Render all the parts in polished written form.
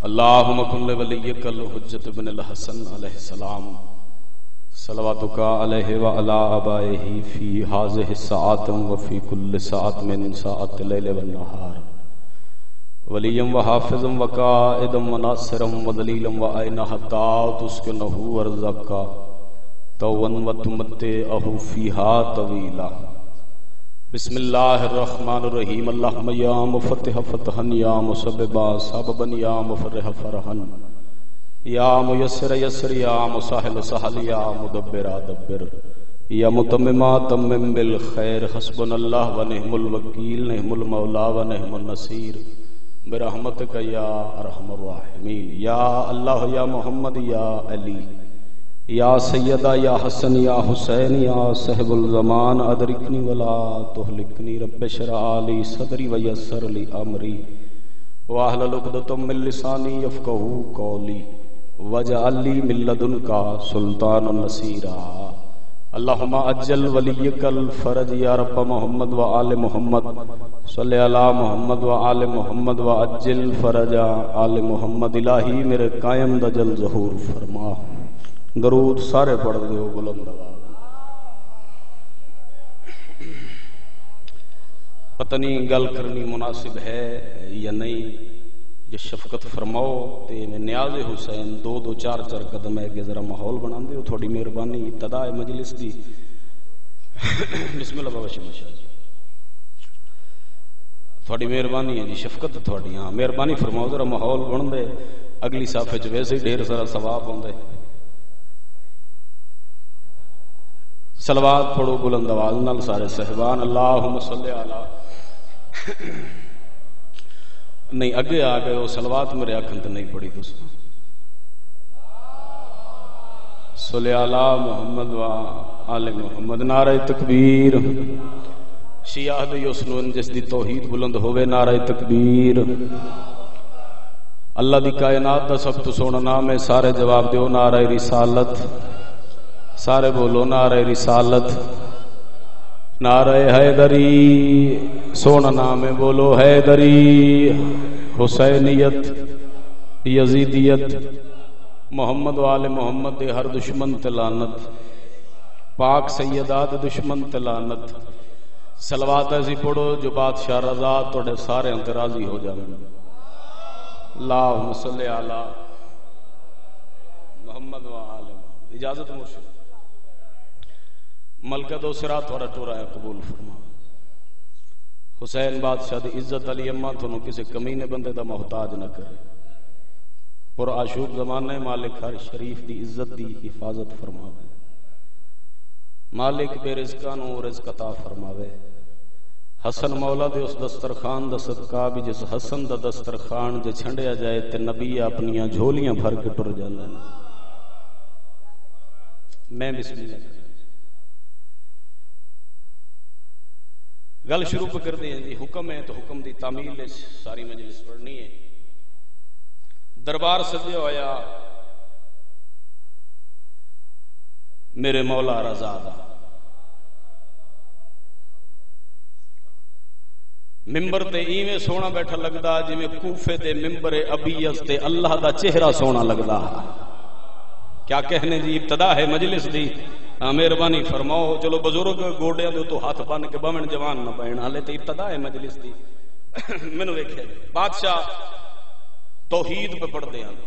اللہم کل ولیک الحجت بن الحسن علیہ السلام صلواتک علیہ وعلی آبائہ فی ہذہ الساعۃ وفی کل ساعۃ من ساعات اللیل والنہار ولیا وحافظا وقائدا وناصرا ودلیلا وعینا حتی تسکنہ ارزقا طوعا وتمتعہ فیہا طویلا بسم اللہ الرحمن الرحیم اللہم یا مفتح فتحا یا مسببا سببا یا مفرح فرحا یا میسر یسر یا مساہل سہل یا مدبر دبر یا متمما تمم بالخیر حسبنا اللہ و نعم الوکیل نعم المولا و نعم النصیر برحمتک یا ارحم الراحمین یا اللہ یا محمد یا علی یا سیدہ یا حسن یا حسین یا صاحب الزمان ادرکنی ولا تہلکنی رب اشرح لی صدری ویسر لی امری واحلل عقدۃ من لسانی یفقہوا قولی واجعل لی من لدنک سلطانا نصیرا اللہم اجل ولیک الفرج یا رب محمد و آل محمد صلی علی محمد و آل محمد و اجل فرج آل محمد الہی میرے قائم دا جل ظہور فرما درود سارے پڑھ دیو بلند آواز پتہ نہیں گل کرنی مناسب ہے یا نہیں یہ شفقت فرماؤ تے نیاز حسین دو چار قدم ہے کہ ذرا ماحول بنا دیو تھوڑی مہربانی ابتدا مجلس دی بسم اللہ بابا شمشا جی تھوڑی مہربانی ہے جی شفقت تھوڑی ہاں مہربانی فرماؤ ذرا ماحول بن دے اگلی صافے چ ویسے ہی ڈھیر سارا ثواب ہوندے صلوات پڑھو بلند آواز نال سارے صحبان اللہم صلی علی نہیں اگے آ گئے وہ صلوات میرے آنکھن تے نہیں پڑھی تو صلی علی محمد و آل محمد نعرہ تکبیر شیعہ دے یسنون جس دی توحید بلند ہوئے نعرہ تکبیر اللہ دی کائنات دا سب تو سونا نام ہے سارے جواب دیو نعرہ رسالت سارے بولو نعرہ رسالت نعرہ حیدری سونا نام ہے بولو حیدری حسینیت یزیدیت محمد و آل محمد دے ہر دشمن تلانت پاک سیدات دشمن تلانت صلوات ایسی پڑھو جو بادشاہ رضا توڑے سارے انت راضی ہو جائیں اللہم صلی علی محمد و آل محمد اجازت مرشد ملکہ دو سرات تھوڑا ٹورا ہے قبول فرما حسین بادشاہ دی عزت علی اماں تھونوں کسی کمینے بندے دا محتاج نہ کرے پر آشوب زمانے مالک ہر شریف دی عزت دی حفاظت فرماوے مالک بے رزقانوں رزق عطا فرماوے حسن مولا دے اس دسترخان دا صدقہ بھی جس حسن دا دسترخان جے چھنڈیا جائے تے نبی اپنیاں جھولیاں بھر کے ٹر جانا میں بسم اللہ کریں گل شروع پہ کر دیں جی حکم ہے تو حکم دی تعمیل ساری مجلس پڑھنی ہے دربار سجے ہویا میرے مولا رضا دا ممبر تے ایویں سونا بیٹھا لگدا جی میں کوفے دے ممبر ابیض تے اللہ دا چہرہ سونا لگدا کیا کہنے جی ابتدا ہے مجلس دی مہربانی فرماؤ چلو بزرگ گوڑیاں دے تو ہاتھ بن کے بمن جوان نہ پین حالے تے ابتدا ہے مجلس دی مینوں ویکھیا بادشاہ توحید پہ پڑھ دے ہیں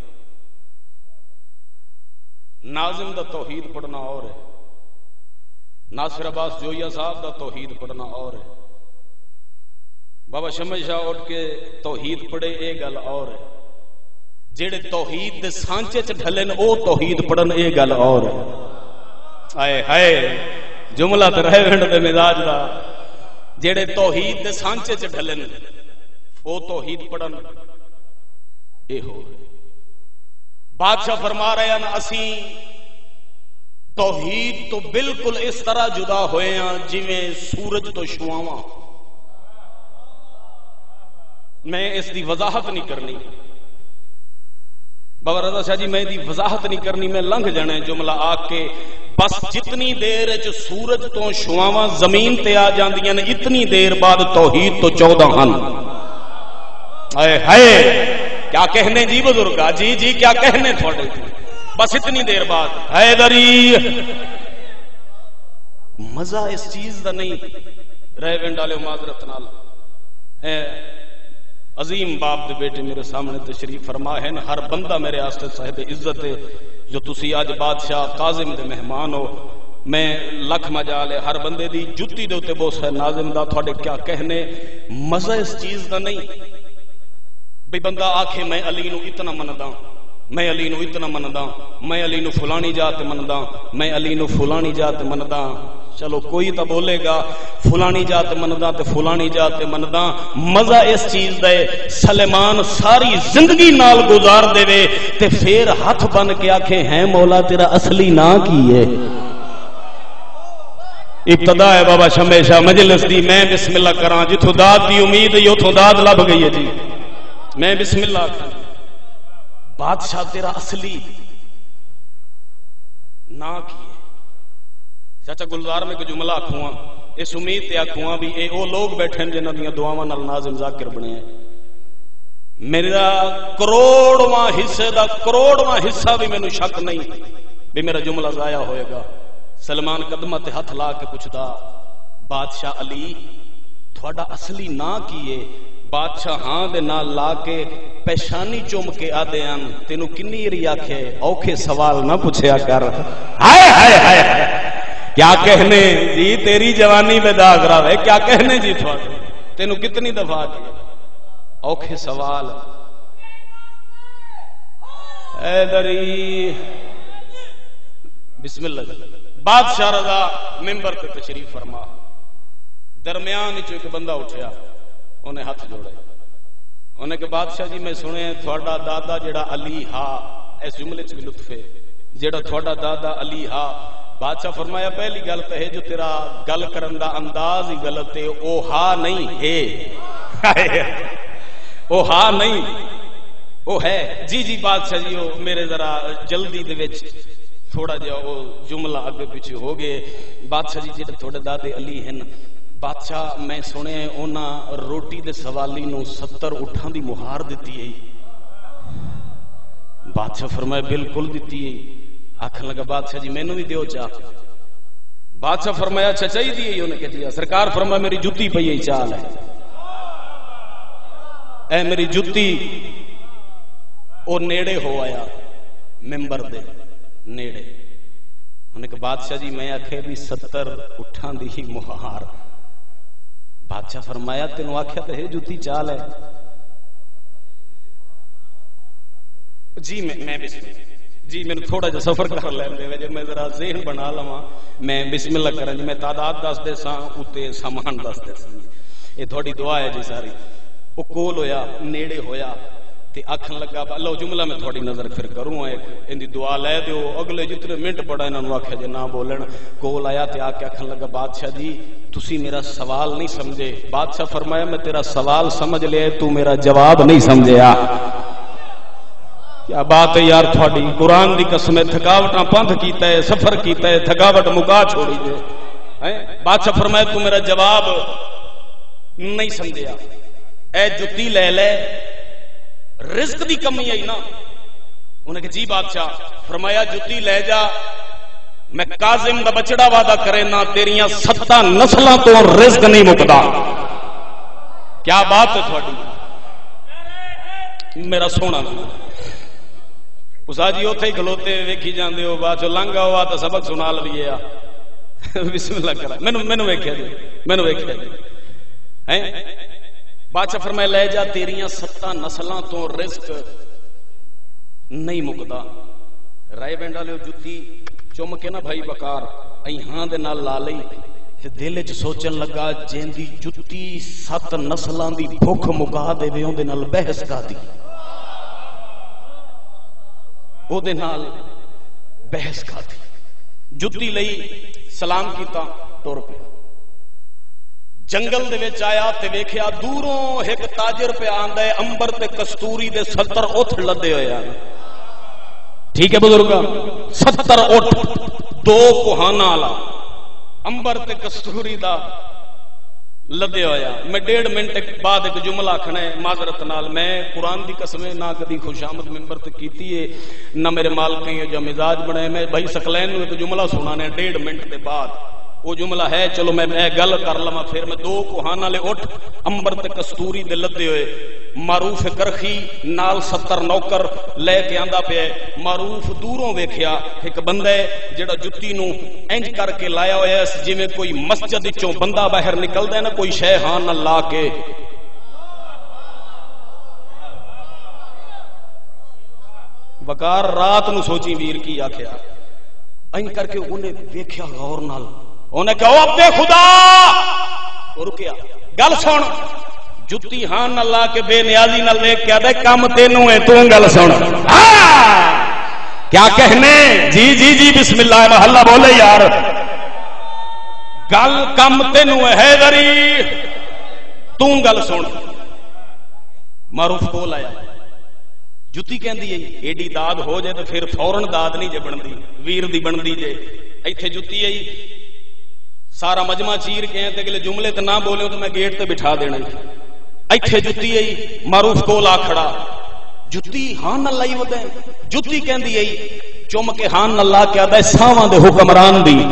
ناظم دا توحید پڑھنا اور ہے ناصر عباس جویا صاحب دا توحید پڑھنا اور ہے بابا شمش شاہ اٹھ کے توحید پڑھے اے گل اور ہے جیڑے توحید دے سانچے چ ڈھلن او توحید پڑھن اے گل اور ہے آئے ہائے جملہ تے رہے وینڈ دے مزاج دا جیڑے توحید دے سانچے چ ڈھلن او توحید پڑھن اے ہو بادشاہ فرما رہے ہیں اسی توحید تو بالکل اس طرح جدا ہوئے ہیں جویں سورج تو شعاواں میں اس دی وضاحت نہیں کرنی بابا رضا شاہ جی میں دی وضاحت نہیں کرنی میں لنگھ جانا ہے جملہ آ کے بس جتنی دیر سورج تو شعاواں زمین تے آ جاندیاں نے اتنی دیر بعد توحید تو 14 ہن آئے ہائے کیا کہنے جی بزرگا؟ جی جی کیا کہنے تھوڑے جی؟ بس اتنی دیر بعد حیدری مزہ اس چیز دا نہیں رہ ونڈ والے معذرت نال عظیم باپ دے بیٹے میرے سامنے تشریف فرما ہے. ہر بندہ میرے واسطے صاحب عزت ہے. جو تسی اج بادشاہ کاظم دے مہمان ہو، میں لکھ مجال ہے ہر بندے دی جُتی دے اوتے بوس ہے ناظم دا. تھوڑے کیا کہنے مزہ اس چیز دا نہیں بھی بندہ آکھے میں علی نو اتنا مندا، میں علی نو اتنا مندا، میں علی نو فلانی جات مندا، میں علی نو فلانی جات مندا. چلو کوئی تو بولے گا فلانی جات مندا تے فلانی جات مندا. مزہ اس چیز دے سلیمان ساری زندگی نال گزار دے وے تے پھر ہاتھ بن کے آکھے ہیں مولا تیرا اصلی نا کی ہے. ابتدا ہے بابا شمع شاہ مجلس دی. میں بسم اللہ کراں جتھوں داد دی امید ہے اوتھوں داد لب گئی ہے جی. میں بسم اللہ کراں. بادشاہ تیرا اصلی نا کی ہے. چاچا گلزار میں کوئی جملہ آکھواں اس امید تے آکھواں بھی اے او لوگ بیٹھے جنہاں دیاں دعاواں نال ناظم ذاکر بنے ہیں. میرا کروڑواں حصے دا کروڑواں حصہ بھی مینوں شک نہیں بھی میرا جملہ ضائع ہوئے گا. سلمان قدمہ تے ہاتھ لا کے پوچھدا بادشاہ علی تھوڑا اصلی نا کی ہے؟ بادشاہ ہاں دے نال لا کے پیشانی چوم کے آدے ان تینوں کنی ری آکھے اوکھے سوال نہ پوچھیا کر. ہائے ہائے ہائے کیا کہنے جی تیری جوانی میں داغ راوے. کیا کہنے جی تھوڑے تینوں کتنی دفعہ کیا اوکھے سوال. اے دری بسم اللہ. بادشاہ رضا ممبر پہ تشریف فرما. درمیان چ ایک بندہ اٹھیا انہیں ہاتھ جوڑے. انہیں کہ بادشاہ جی میں سنے تھوڑا دادا جڑا علی ہا. اس جملے چ بھی لطف ہے جڑا تھوڑا دادا علی ہا. بادشاہ فرمایا پہلی گل تو ہے جو تیرا گل کرن دا انداز ہی غلط ہے. او ہا نہیں ہے او ہا نہیں او ہے. جی جی بادشاہ جی او میرے ذرا جلدی دے وچ تھوڑا جا وہ جملہ اگے پیچھے ہو گئے. بادشاہ جی جڑے تھوڑے دادے علی ہیں بادشاہ میں سنے انہاں روٹی دے سوالی نو 70 اٹھاں دی مہار دیتی ہے. بادشاہ فرمایا بالکل دیتی ہے. آکھن لگا بادشاہ جی مینوں بھی دیو چاہ. بادشاہ فرمایا اچھا چاہیے دی انہیں کہ دیا. سرکار فرمایا میری جُتی پئی ہے چال ہے. اے میری جُتی او نیڑے ہو آیا ممبر دے نیڑے. انہیں کہ بادشاہ جی میں آکھے بھی 70 اٹھاں دی ہی مہار. بادشاہ فرمایا تینوں آکھیا تے ہے جُتی چال ہے. جی میں بسم اللہ جی میں تھوڑا جا سفر کر لیندے وے میں ذرا ذہن بنا لواں. میں بسم اللہ کراں جی. میں تعداد دس دے ساں اوتے سامان دس دے ساں. یہ تھوڑی دعا ہے جی ساری. او کول ہویا نیڑے ہویا تے آکھن لگا اللہ جملہ میں تھوڑی نظر پھر کروں ایک ان دی دعا لے دیو. اگلے جتنے منٹ پڑا انہاں نوں آکھیا جے نہ بولن. کول آیا تے آ کے آکھن لگا بادشاہ جی تسی میرا سوال نہیں سمجھے. بادشاہ فرمایا میں تیرا سوال سمجھ لیا تو میرا جواب نہیں سمجھیا. کیا بات ہے یار تھوڑی. قرآن دی قسم ہے تھکاوٹاں پندھ کیتا ہے سفر کیتا ہے تھکاوٹ مکا چھوڑی جے. بادشاہ فرمایا تو میرا جواب نہیں سمجھیا. اے جُتی لے لے رزق دی کمی آئی نا. انہیں کہ جی بادشاہ. فرمایا جُتی لے جا میں کاظم دا بچڑا وعدہ کرے نا تیریاں 7 نسلاں تو رزق نہیں مکدا. کیا بات ہے تھوڑی میرا سونا. اسا جی اوتھے ہی کھلوتے ویکھی جاندے ہو بعد چ لنگا ہوا تو سبق سنا لویے آ. بسم اللہ کرا. مینوں ویکھیا جی مینوں ویکھیا جی ہیں. بادشاہ فرمایا لے جا تیریاں 7 نسلاں تو رزق نہیں مکدا. رائے ونڈ والے جُتی چم کے نا بھائی بکار ائی ہاں دے نال لا لئی. دل وچ سوچن لگا جیندی جُتی 7 نسلاں دی بھوک مکا دے وے اون دے نال بحث کا دی. او دے نال بحث کا دی. جُتی لئی سلام کیتا ٹر پیا. جنگل دے وچ آیا تے ویکھیا دوروں ایک تاجر پہ آندا ہے انبر تے کستوری دے 70 اٹھ لدے ہوئے ہیں. ٹھیک ہے بزرگا 70 اٹھ 2 کوہانا والا انبر تے کستوری دا لدیا ہویا میں 1.5 منٹ بعد ایک جملہ آکھنا ہے معذرت نال میں قرآن دی قسم نہ کدی خوشامد ممبر تے کیتی ہے نہ میرے مالکی جو مزاج بنے میں بھائی سکلین نو ایک جملہ سنانے 1.5 منٹ دے بعد وہ جملہ ہے چلو میں گل کر لواں پھر میں 2 کوہان والے اٹھ امبر تے کستوری دے لدے ہوئے معروف کرخی نال 70 نوکر لے کے آندا پیا معروف دوروں ویکھیا ایک بندہ ہے جڑا جُتی نو انج کر کے لایا ہویا ہے جویں کوئی مسجد وچوں بندہ باہر نکلدا ہے نا کوئی شے ہاں نہ لا کے وقار رات نو سوچی ویر کی آکھیا انج کر کے انہیں ویکھیا غور نال انہیں کہا او عبد خدا رکیا گل سن جُتی ہاں نہ لا کے بے نیازی نہ لے کے آدھے کم تینوں ہے تو گل سن کیا کہنے جی جی جی بسم اللہ محلہ بولے یار گل کم تینوں ہے حیدری تو گل سن معروف کول آیا جُتی کہندی ہے ایڈی داد ہو جائے تو پھر فورن داد نہیں جے بندی ویر دی بندی جے ایتھے جُتی ہے سارا مجمع چیر کے ہیں تے اگلے جملے تے نہ بولے تو میں گیٹ تے بٹھا دینا ایتھے جُتی ہے معروف کول آ کھڑا جُتی ہاں نہ لائی ودے جُتی کہندی ہے چم کے ہاں نہ لا کے آدا ساواں دے حکمران دی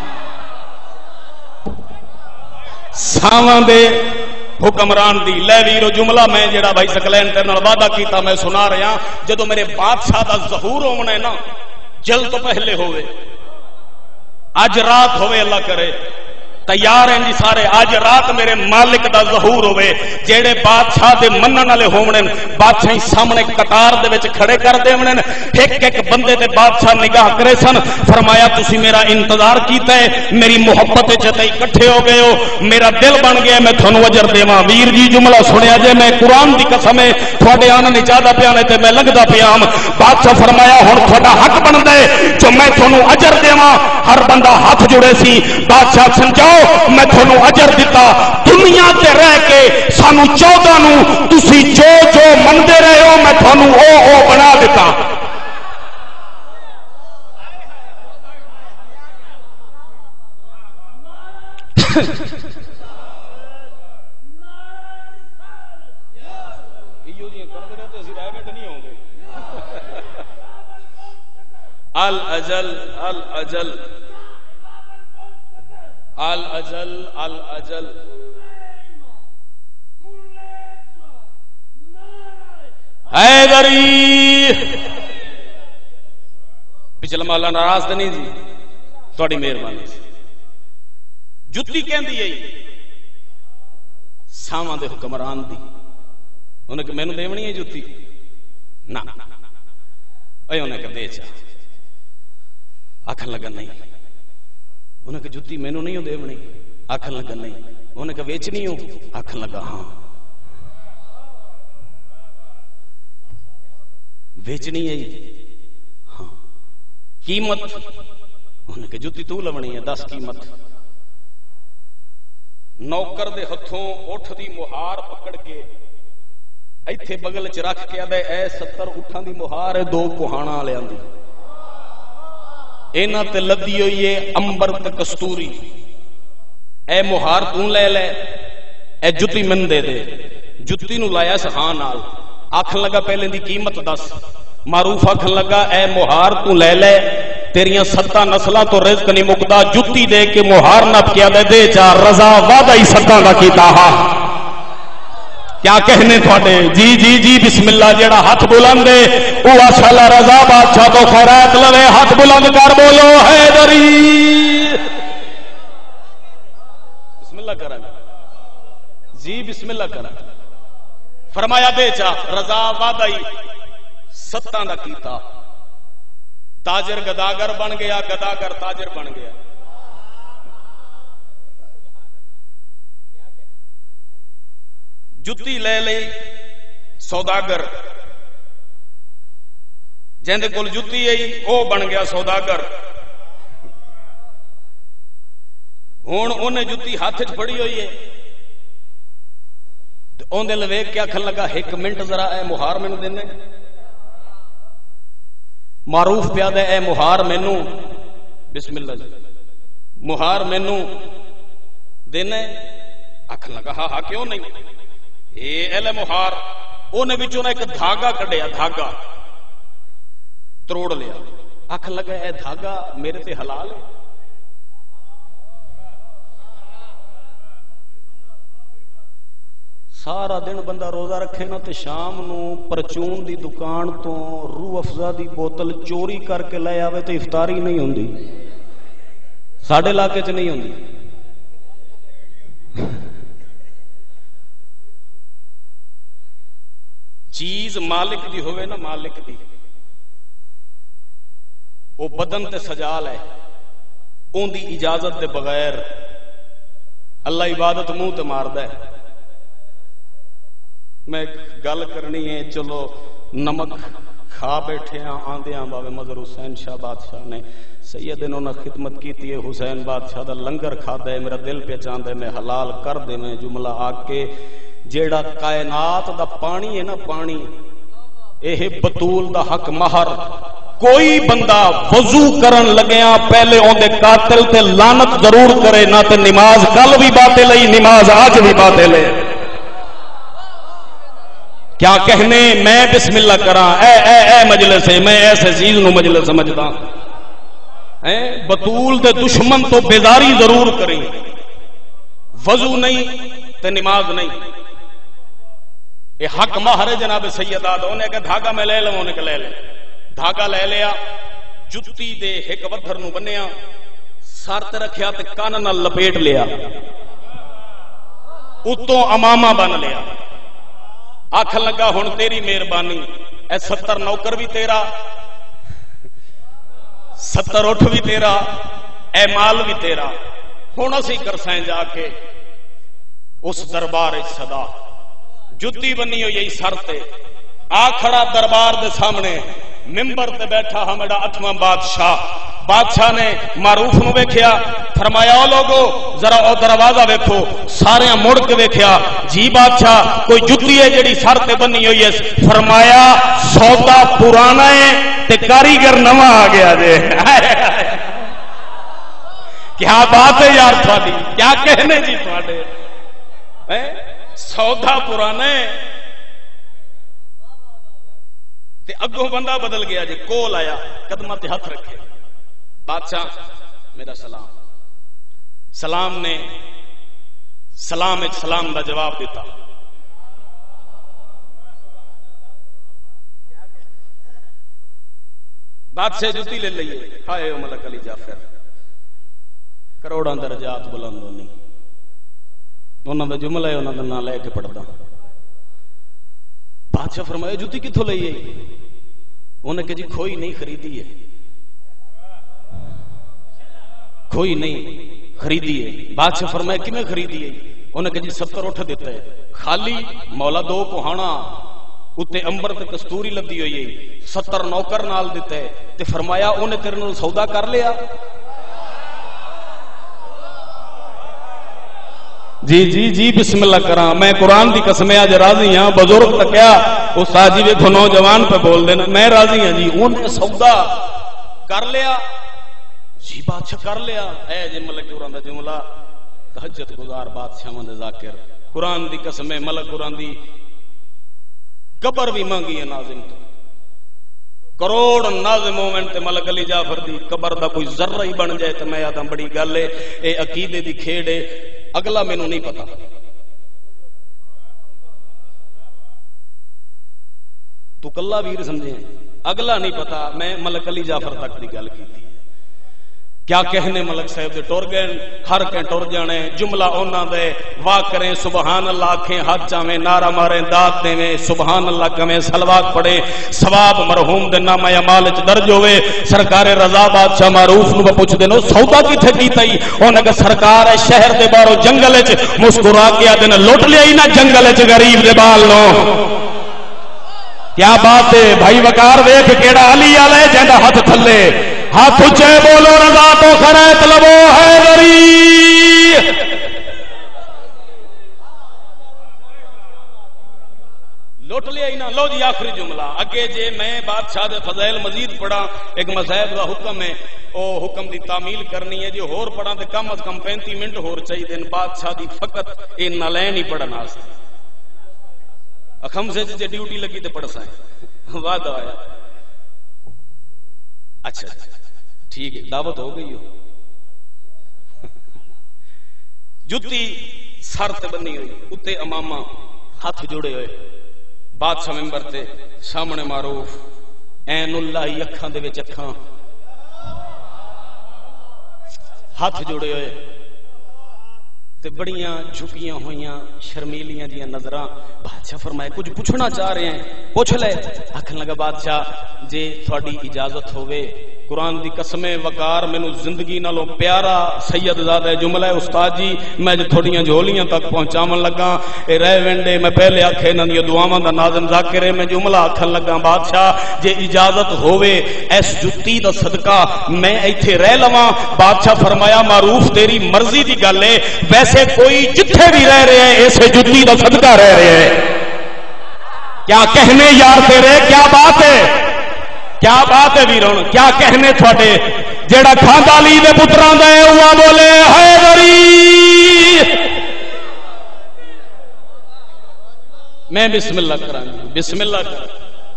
ساواں دے حکمران دی لے ویرو جملہ میں جڑا بھائی سکلین تیرے نال وعدہ کیتا میں سنا رہا جدو میرے بادشاہ دا ظہور ہونا ہے نا جل تو پہلے ہوئے اج رات ہوئے اللہ کرے تیار ہیں جی سارے آج رات میرے مالک دا ظہور ہوئے جیڑے بادشاہ دے منن والے ہونے بادشاہ سامنے قطار دے وچ کھڑے کر دے ہونے ایک ایک بندے تے بادشاہ نگاہ کرے سن فرمایا تسی میرا انتظار کیتا ہے میری محبت وچ تے اکٹھے ہو گئے ہو میرا دل بن گیا میں تھانوں اجر دیواں ویر جی جملہ سنیا جے میں قرآن دی قسم ہے تھوڑے آن نہیں زیادہ پیانے تے میں لگدا پیا بادشاہ فرمایا ہن تھوڑا حق بندا ہے جو میں تھانوں اجر دیواں ہر بندہ ہاتھ جوڑے سی بادشاہ سمجھاؤ میں تھانوں اجر دیتا دنیا تے رہ کے سانو 14 نو تسی جو جو مندے رہے ہو میں تھانوں او بنا دیتا الاجل الاجل الاجل الاجل حیدری پچھلا مولا ناراض تو نہیں جی تھوڑی مہربانی جُتی کہندی ہے ساواں دے حکمران دی انہیں کہ مینوں دیونی ہے جُتی نہ اے انہیں کہ دے چا آکھن لگا نہیں انہیں کہ جُتی مینوں نہیں دیونی آکھن لگا نہیں انہیں کہ ویچنی ہو آکھن لگا ہاں ویچنی ہے ہاں قیمت انہیں کہ جُتی تو لونی ہے 10 قیمت نوکر دے ہتھوں اٹھ دی مہار پکڑ کے ایتھے بغل چ رکھ کے آدھے اے 70 اٹھاں دی مہار ہے 2 کوہانا والےاں دی اینا تے لدی ہوئی ہے امبر تے کستوری اے مہار تو لے لے اے جُتی من دے دے جُتی نو لایا سہاں نال آکھن لگا پہلے دی قیمت 10 معروف آکھن لگا اے مہار تو لے لے تیریاں 7 نسلاں تو رزق نہیں مکدا جُتی دے کے مہار نپ کیا دے چا رضا وعدہ ہی 7 دا کیتا ہا کیا کہنے تھوڑے جی جی جی بسم اللہ جیڑا ہاتھ بلند ہے او ماشاءاللہ رضا بادشاہ تو خیرات لوے ہاتھ بلند کر بولو حیدری بسم اللہ کرا جی بسم اللہ کرا فرمایا دے چا رضا وعدہ ہی 7 دا کیتا تاجر گداگر بن گیا گداگر تاجر بن گیا جُتی لے لئی سوداگر جیندے کول جُتی ہے او بن گیا سوداگر ہن اونے جُتی ہاتھ وچ پھڑی ہوئی ہے تے اون دے لویک کے آکھن لگا 1 منٹ ذرا اے مہار مینوں دینے معروف پیا دے اے مہار مینوں بسم اللہ جی مہار مینوں دینے آکھن لگا ہاں کیوں نہیں، اے علم ہار انہیں بچوں نے ایک دھاگا کڈیا، دھاگا تروڑ لیا، آکھن لگا اے دھاگا میرے تے حلال ہے۔ سارا دن بندہ روزہ رکھے نا تے شام نو پرچون دی دکان تو روح افزا دی بوتل چوری کر کے لے آوے تو افطاری نہیں ہوندی، ساڈے علاقے چ نہیں ہوندی۔ چیز مالک دی ہوئے نا، مالک دی، وہ بدن تے سجا لے، اون دی اجازت دے بغیر اللہ عبادت منہ تے ماردا ہے۔ میں گل کرنی ہے، چلو نمک کھا بیٹھے ہیں آندیاں بابے مظہر حسین شاہ بادشاہ نے سید انہوں نے خدمت کی تھی، حسین بادشاہ دا لنگر کھا دے، میرا دل پہچان دے، میں حلال کر دے، میں جملہ آ کے جیڑا کائنات دا پانی ہے نا، پانی اے بطول دا حق مہر، کوئی بندہ وضو کرن لگیا پہلے اون دے قاتل تے لعنت ضرور کرے، نہ تے نماز کل بھی باطل ہے، نماز آج بھی باطل ہے۔ کیا کہنے میں بسم اللہ کراں، اے مجلس ہے، میں ایسے چیز نو مجلس سمجھدا بطول دے دشمن تو بیداری ضرور کریں، وضو نہیں تے نماز نہیں، یہ حق مہر جناب سیدات، انہیں کہ دھاگا میں لے لوں، انہیں کہ لے لے، دھاگا لے لیا، جتی دے ایک ودھر نو بنیا، سر تے رکھیا تے کان نال لپیٹ لیا، اتوں امامہ بن لیا، آکھن لگا ہن تیری مہربانی، اے 70 نوکر بھی تیرا، 70 اٹھ بھی تیرا، اے مال بھی تیرا، ہن اسی کرسیں جا کے اس دربار صدا، جتی بنی ہوئی یہی سر تے، آ کھڑا دربار دے سامنے، ممبر تے بیٹھا ہاں میرا 8واں بادشاہ، بادشاہ نے معروف نو ویکھیا، فرمایا او لوگو ذرا او دروازہ ویکھو، سارے مڑ کے ویکھیا، جی بادشاہ کوئی جتی ہے جڑی سر تے بنی ہوئی ہے، فرمایا سودا پرانا ہے تے کاریگر نواں آ گیا جے۔ کیا بات ہے یار تھوڑی، کیا کہنے جی تھوڑے، سودا پرانا ہے تے اگوں بندہ بدل گیا جی، کول آیا، قدمہ تے ہاتھ رکھے، بادشاہ میرا سلام، سلام نے سلام ایک سلام دا جواب دیتا، بادشاہ جتی لے لئیے، ہائے ملک علی جعفر، کروڑاں درجات بلند ہونی، انہوں نے جملہ ہے انہوں نے نہ لے کے پڑھتا، بادشاہ فرمایا جتی کتھوں لئیے، انہوں نے کہا جی کھوئی نہیں خریدی ہے، کھوئی نہیں خریدی ہے، بادشاہ فرمایا کمیں خریدی ہے، انہوں نے کہا جی 70 اٹھ دیتا ہے، خالی مولا دو کوہانا اتے امبر تے کستوری لدی ہوئی ہے، 70 نوکر نال دیتا ہے، تے فرمایا انہیں تیرے نال سودا کر لیا، جی جی جی بسم اللہ کراں، میں قرآن دی قسم آج راضی ہاں، بزرگ تک کیا استاد جی ویکھو نوجوان پہ بول دینا، میں راضی ہاں جی، انہیں سودا کر لیا، جی بادشاہ کر لیا، اے جی ملک قرآن دا جملہ، تہجد گزار بادشاہ دے ذاکر، قرآن دی قسم ملک قرآن دی قبر بھی مانگی ہے ناظم تو، کروڑ ناظم مومن تے ملک علی جعفر دی قبر دا کوئی ذرہ ہی بن جائے تو میں یاداں بڑی گل ہے، اے عقیدے دی کھیڑ ہے، اگلا میں نہیں پتا، تو کلا ویر سمجھے، اگلا نہیں پتا، میں ملک علی جعفر تک دی گل کی تھی، کیا کہنے ملک صاحب دے ٹور گئے، ہر کے ٹور جانے، جملہ اونا دے، واہ کریں سبحان اللہ آکھیں، ہاتھ چاہیں، نعرہ ماریں، داد دیں، سبحان اللہ کہیں، سلوات پڑھیں، ثواب مرحوم دے نامہ اعمال وچ درج ہوئے، سرکار رضا بادشاہ معروف نو پوچھ دے نو سودا کتھے کیتا ہی، انہاں کہ سرکار ہے شہر دے باہروں جنگل وچ مسکرا کے آدے نے لوٹ لیا ہی نہ جنگل وچ غریب دے بال نو، کیا بات ہے بھائی وقار ویکھ کیڑا علی والا ہے جیندا ہاتھ تھلے، ہاتھ اچھے بولو رضا تو کرے طلبو ہے دری، لٹ لیا ہی نہ. لو جی آخری جملہ اگے جے میں بادشاہ دے فضائل مزید پڑھا. ایک مذہب کا حکم ہے او حکم دی تعمیل کرنی ہے جی ہور پڑھا تے کم از کم 35 منٹ ہور چاہیے بادشاہ دی فقط اے نالین ہی پڑھن واسطے. اخم سے جے ڈیوٹی لگی تے پڑھ سائیں وعدہ آیا. اچھا ٹھیک ہے دعوت ہو گئی ہو. جتی سر تے بنی ہوئی اتے امامہ ہاتھ جڑے ہوئے بادشاہ ممبر تے سامنے معروف عین اللہ اکھاں دے وچ اکھاں ہاتھ جڑے ہوئے تے بڑیاں جھکیاں ہوئیاں شرمیلیاں دیاں نظراں. بادشاہ فرمائے کچھ پوچھنا چاہ رہے ہیں پوچھ لے. آکھن لگا بادشاہ جے تھوڑی اجازت ہوئے قرآن دی قسم وقار مینوں زندگی نالوں پیارا سید زادہ جملہ ہے استاد جی میں جو تھوڑیاں جھولیاں تک پہنچاون لگا اے رہ وینڈے میں پہلے آکھے انہاں دی دعاواں دا ناظم ذاکر ہے میں جملہ آکھن لگا بادشاہ جے اجازت ہوئے اس جتی دا صدقہ میں ایتھے رہ لواں. بادشاہ فرمایا معروف تیری مرضی دی گل ہے ویسے کوئی جتھے بھی رہ رہے ہیں ایسے جتی دا صدقہ رہ رہے ہیں. کیا کہنے یار تیرے کیا بات ہے کیا بات ہے ویرون کیا کہنے تھوڑے جیڑا کھاندا لی دے پتراں دا ہے وہ بولے حیدری. میں بسم اللہ کراں بسم اللہ کراں.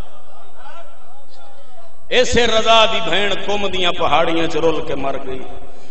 ایسے رضا دی بہن کم دیاں پہاڑیاں چ رول کے مر گئی.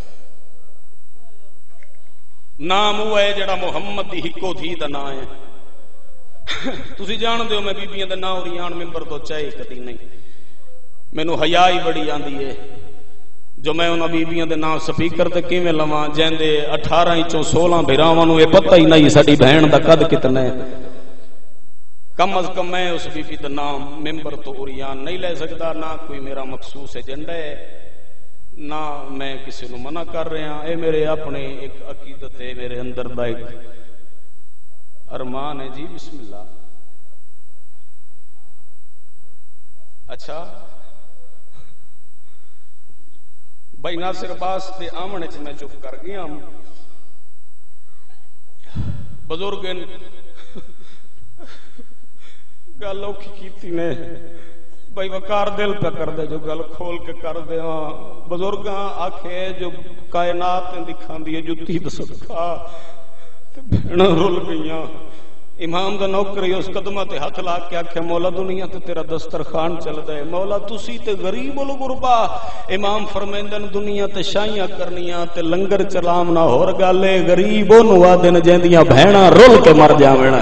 نام وہ ہے جڑا محمد دی ہکو تھی دا نام ہے. تسی جان دیو میں بیبیاں دے نام ریان ممبر تو چاہے کدی نہیں. مینوں حیا ہی بڑی آندی ہے جو میں انہاں بیبیاں دے نام سپیکر تے کیویں لواں جیندے 18 چوں 16 بھراواں نوں اے پتہ ہی نہیں ساڈی بہن دا قد کتنا ہے. کم از کم میں اس بی بی دا نام ممبر تو اوریان نہیں لے سکتا. نہ کوئی میرا مخصوص ایجنڈا ہے نہ میں کسی نو منع کر رہا. اے میرے اپنے ایک عقیدت ہے میرے اندر دا ایک ارمان ہے جی. بسم اللہ. اچھا بھائی ناصر عباس دے آمنے چ میں چپ کر گیا. بزرگ گل اوکھی کیتی نے بھائی وقار دل پہ کر دے جو گل کھول کے کر دے. بزرگاں آکھے جو کائنات دکھان دی جتی دا صدقہ تے بہن رول گئیاں. امام دا نوکری اس قدمہ تے ہاتھ لا کے آکھے مولا دنیا تے تیرا دسترخوان چلدا ہے مولا تسی تے غریب الغربا. امام فرمیندن دنیا تے شاہیاں کرنیاں تے لنگر چلاونا ہور گل ہے غریب اونوں آدن جیندیاں بہناں رول کے مر جاویں.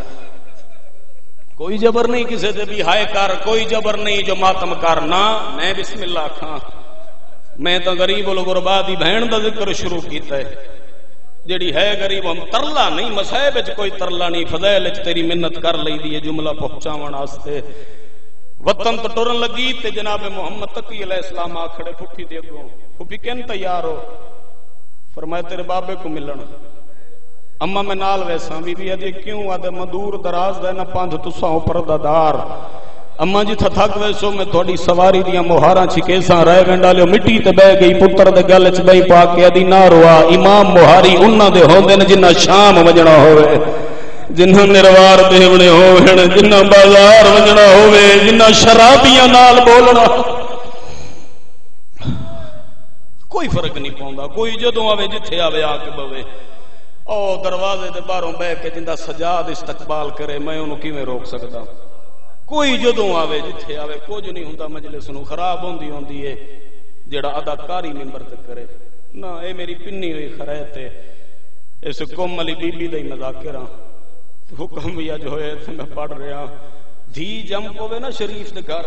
کوئی جبر نہیں کسی دے بھی ہائے کر کوئی جبر نہیں جو ماتم کر. نہ میں بسم اللہ کھاں میں تو غریب الغربا دی بہن دا ذکر شروع کیتا ہے جڑی ہے غریب. ہم ترلا نہیں مصائب وچ کوئی ترلا نہیں فضائل وچ تیری منت کر لئی دی جملہ پہنچاون واسطے. وطن تو ٹرن لگی تے جناب محمد تقی علیہ السلام آ کھڑے پھپھی دے اگوں. پھپھی کین تیار ہو؟ فرمایا تیرے بابے کو ملن. اما میں نال ویسا بی بی آدھی کیوں آدھے مدور دراز دے نہ پاندھ تساں پردہ دار. اما جی تھا تھک ویسو میں تھوڑی سواری دیاں مہاراں چھکیساں رہ وینڈالیو مٹی تے بہ گئی پتر دے گل چ بئی پا کے ادی نہ روا. امام مہاری انہاں دے ہوندے نے جنہ شام وجنا ہوئے جنہ نروار دیونے ہوئے جنہ بازار وجنا ہوئے جنہ شرابیاں نال بولنا. کوئی فرق نہیں پاؤندا. کوئی جدوں آوے جتھے آوے آ کے بوے او دروازے دے باہروں بہ کے جندا سجاد استقبال کرے میں انہوں کیویں روک سکدا. کوئی جدوں آوے جتھے آوے کچھ نہیں ہوندا. مجلس نو خراب ہوندی ہے جڑا اداکاری ممبر تے کرے. نہ اے میری پنی ہوئی خرائط ہے اس قوم علی بی بی دے مذاکراں حکم بھی اج ہوئے تے میں پڑھ رہا. دھی جم پوے نا شریف دے گھر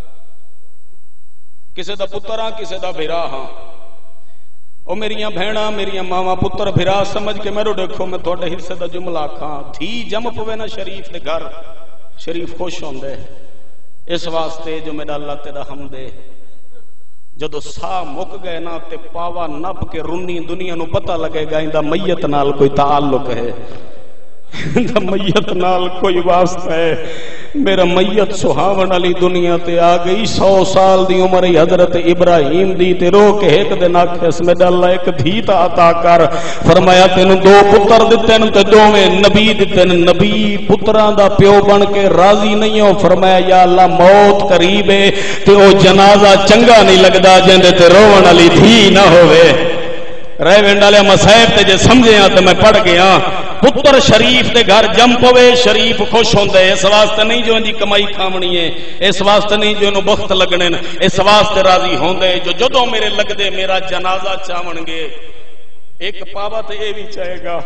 کسے دا پتر ہاں کسے دا بھرا ہاں. او میریاں بہناں میریاں ماواں پتر بھرا سمجھ کے میرے دیکھو میں تھوڑے حصے دا جملہ آکھاں. دھی جم پوے نا شریف دے گھر شریف خوش ہوندے. اس واسطے جو میرا اللہ تیرا حمد ہے جدو سا مک گئے نا تے پاوا نپ کے رنی دنیا نو پتہ لگے گا اندا میت نال کوئی تعلق ہے. میت نال کوئی واسطہ ہے؟ میرا میت سہاون والی دنیا تے آ گئی، 100 سال دی عمر حضرت ابراہیم دی، تے رو کے ایک دن آکھس میرا اللہ ایک دھی تا عطا کر، فرمایا تینوں 2 پتر دتے تے دوویں نبی دتے، نبی پتراں دا پیو بن کے راضی نہیں ہو، فرمایا یا اللہ موت قریب ہے تے او جنازہ چنگا نہیں لگدا جندے تے روون والی دھی نہ ہوے۔ ریونڈ والے مسائب تے جے سمجھے ہاں تے میں پڑھ گیا، پتر شریف دے گھر جم پوے شریف خوش ہوندے، اس واسطے نہیں جو دی کمائی کھاونی ہے، اس واسطے نہیں جو بخت لگنے، اس واسطے راضی ہوندے جو جدوں میرے لگدے میرا جنازہ چاون گے۔ ایک پاوا تے اے بھی چاہے گا،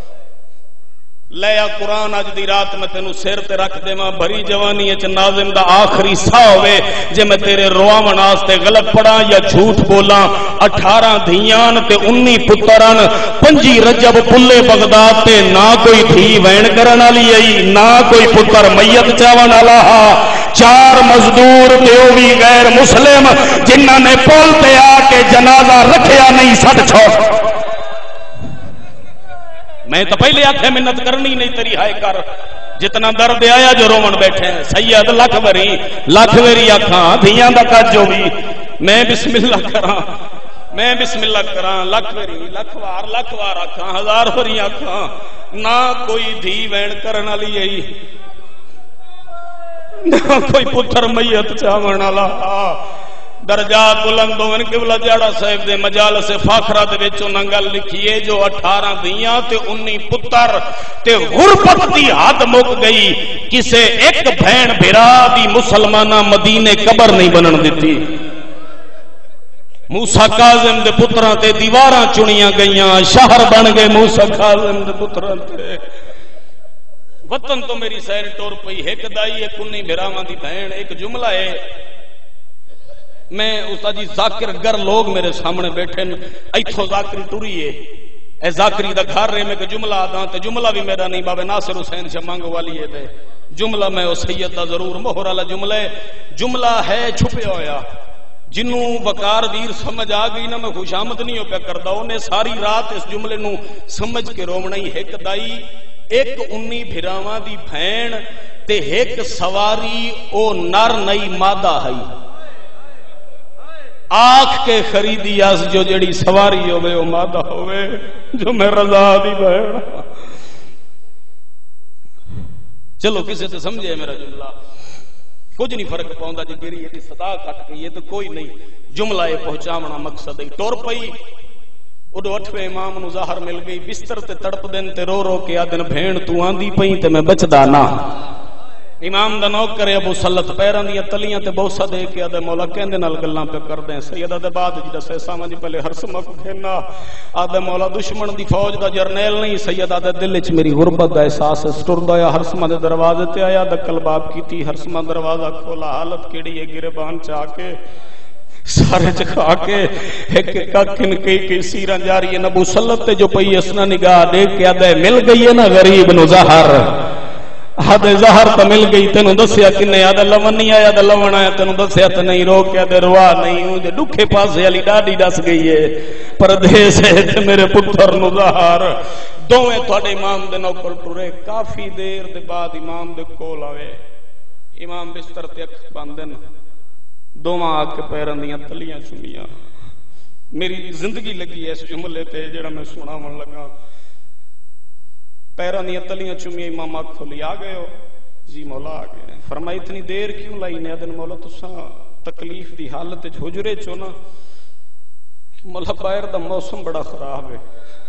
لیا قرآن اج دی رات میں تینوں سر تے رکھ دیواں، بھری جوانی وچ ناظم دا آخری سا ہوے جے میں تیرے رواون واسطے غلط پڑھاں یا جھوٹ بولاں۔ 18 دھیان تے 19 پتران، 25 رجب پلے بغداد تے نہ کوئی دھی وین کرن والی آئی، نہ کوئی پتر میت چاون والا، 4 مزدور تے او وی غیر مسلم جنہاں نے پل تے آ کے جنازہ رکھیا نہیں، سٹ چھو۔ میں تو پہلے آکھے منت کرنی نہیں تیری ہائے کر، جتنا درد آیا جو رومن بیٹھے ہیں سید لکھ وری آکھاں دھیاں دا کج جو بھی میں بسم اللہ کراں، میں بسم اللہ کراں، لکھ وار آکھاں، 1000 وری آکھاں، نہ کوئی دھی وین کرن والی آئی، نہ کوئی پتر میت چاون والا۔ درجات بلند ہون قبلہ جاڑا صاحب دے مجالس فاخرہ دے وچ انہاں گل لکھیے جو 18 دھیاں تے 19 پتر تے غربت دی حد مک گئی، کسے ایک بہن بھرا دی مسلمانہ مدینے قبر نہیں بنن دتی۔ موسیٰ کاظم دے پتراں تے دیواراں چنیاں گئیاں، شہر بن گئے موسیٰ کاظم دے پتراں تے۔ وطن تو میری سیر ٹور پئی، ایک دائی ایک 19 بھراواں دی بہن، ایک جملہ ہے، میں استاد جی ذاکر گر لوگ میرے سامنے بیٹھے ایتھوں ذاکری ٹری ہے، اے ذاکری دا گھر رہے میں کہ جملہ آدھا تے جملہ بھی میرا نہیں، بابے ناصر حسین شمانگ والی ہے دے جملہ میں او سید دا ضرور مہر والا جملہ ہے چھپے ہویا، جنوں وقار ویر سمجھ آ گئی نا میں خوش آمد نہیں ہو پیا کردا، انہیں ساری رات اس جملے نو سمجھ کے رومنا ہی۔ ایک دائی ایک 19 بھراواں دی بہن تے ایک سواری او نر نئی مادہ ہے، آنکھ کے خریدی آس جو جڑی سواری ہوئے وہ مادہ ہوئے جو میں رضا دی بہن۔ چلو کسی سے سمجھے میرا جملہ، کچھ نہیں فرق پاؤندا جی گری یہ صدا کٹ گئی ہے تو کوئی نہیں، جملہ یہ پہنچاونا مقصد ہے۔ ٹور پئی اڈو 8ویں امام نو ظاہر مل گئی، بستر تے تڑپ دن تے رو رو کے آدن بھین تو آندی پئی تے میں بچدا نہ۔ امام دا نوک کرے ابو سلط پیران دیا تلیاں تے بوسا دے کے آدھے مولا کہندے نال گلاں پہ کر دیں، سیدہ دے بعد جی دسے سامان جی پہلے ہر سمک کھینا، آدھے مولا دشمن دی فوج دا جرنیل نہیں، سیدہ دے دل چ میری غربت دا احساس سٹر دایا، ہر سمہ دے دروازے تے آیا دکل باب کی تھی، ہر سمہ دروازہ کھولا، حالت کیڑی ہے گربان چاہ کے سارے چکھا کے ایک کن کی سیران جاری ہے، نبو سلط تے جو پئی اسنا نگاہ دیکھ کے آدھے مل گئی ہے نا غریب نو زہر، آدھے زہر تو مل گئی تینوں دسیا کنے، آدھے لون نہیں آیا آدھے لون آیا تینوں دسیا تو نہیں، رو کے آدھے روا نہیں، مجھے دکھے پاسے علی ڈاڈی دس گئی ہے پردیس ہے تے میرے پتر نو زہر۔ دوویں تھوڑے امام دے نوکر ٹرے، کافی دیر دے بعد امام دے کول آوے، امام بستر تے اکھ باندن، دوواں آ کے پیراں دیاں تلیاں چومیاں۔ میری زندگی لگی ہے اس جملے تے جڑا میں سناون لگا، پیران دیا تلیاں چومیاں، امام آنکھ کھولی، آ گئے ہو جی مولا آ گئے، فرمائی اتنی دیر کیوں لائی نے؟ آدھن مولا تساں تکلیف دی حالت حجرے چونا، مولا باہر دا موسم بڑا خراب ہے،